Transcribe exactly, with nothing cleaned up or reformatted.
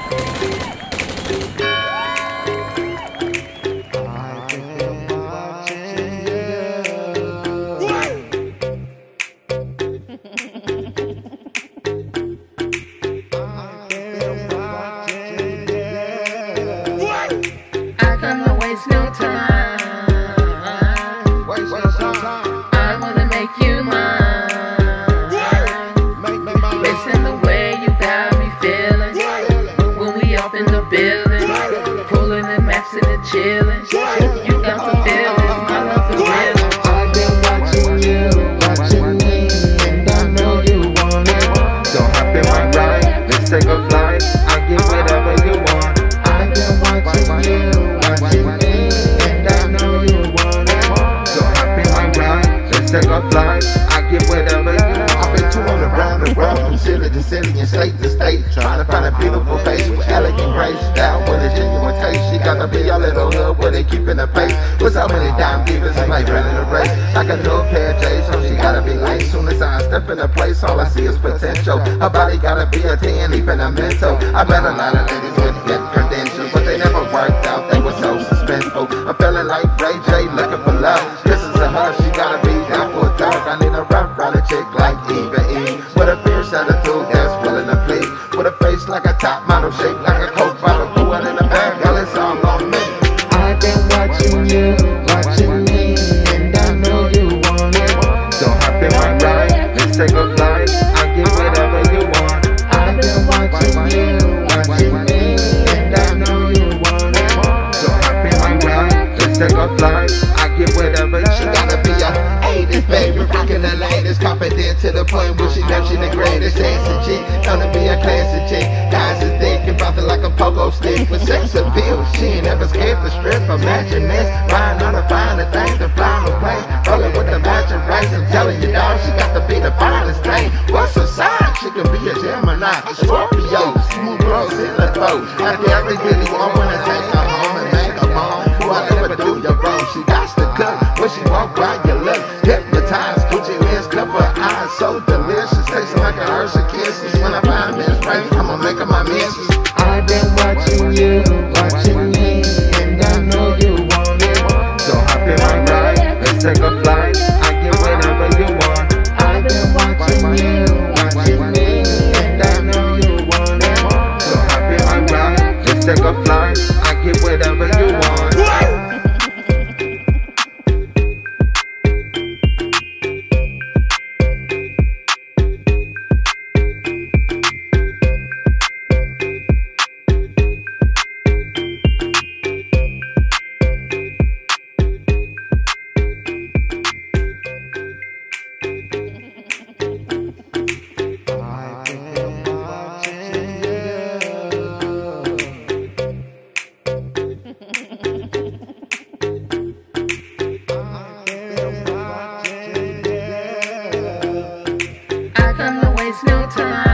come to waste no time. Waste no time. I wanna make you mine. Make me mine. Based on the way you got me feeling. When we up in the building, pulling and maxing and chilling. You got the feeling, I love the rhythm. I've been watching you, watching me, and I know you want it. So hop in my ride, let's take a flight. I'll give whatever you want. I've been watching you, watching me, and I know you want it. So hop in my ride, let's take a flight. I'll give whatever you want. I've been touring around the world from city to city and state to state, trying to find a beautiful face with elegant grace, style with a genuine taste. She gotta be a little hood where they keeping the pace. With so many dime divas and like running a race, like a new pair of J's, so she gotta be late. Soon as I step in the place, all I see is potential. Her body gotta be a ten, even a mental. I met a lot of ladies with good credentials, but they never worked out. They were so suspenseful. I'm feeling like Ray J, looking for love. This is a her, she gotta be down for a dog. I need a rough rider chick like Eva E, with a fierce attitude that's willing to please, with a face like a top model, shaped like a Coke bottle, threw it in the bag, girl, it's all on me. I've been watching you, watching me, and I know you want it. So hop in my ride, let's take a flight. I'll give whatever you want. I've been watching you, watching me, and I know you want it. So hop in my ride, let's take a flight. I'll give whatever you want. She gotta be a eighties baby, rockin' the latest, confident to the point where she knows she the greatest. Dancing chick, known to be a classy chick. Guys is thick and bounce like a pogo stick with sex appeal. She ain't never scared to strip. Imagine this, riding on the finer things and flying the plane, rolling with the matching race. I'm telling you, dog, she got to be the finest thing. What's her sign? She can be a Gemini, a Scorpio, smooth girls in the throat. After every video, I wanna take her home and make her mom. Who I never do you wrong. She got to cook when she walk by your look. Hypnotized, Gucci lens, cover her eyes, so delicious. Tasting like a Hershey Kisses. When I find this right, I'ma make her my missus. I've been watching you, watching me, and I know you want it. So hop in my ride, let's take a flight. I'll give whatever you want. I've been watching you, watching me, and I know you want it. So hop in my ride, let's take a flight. I'll give whatever you want. I come to waste no time.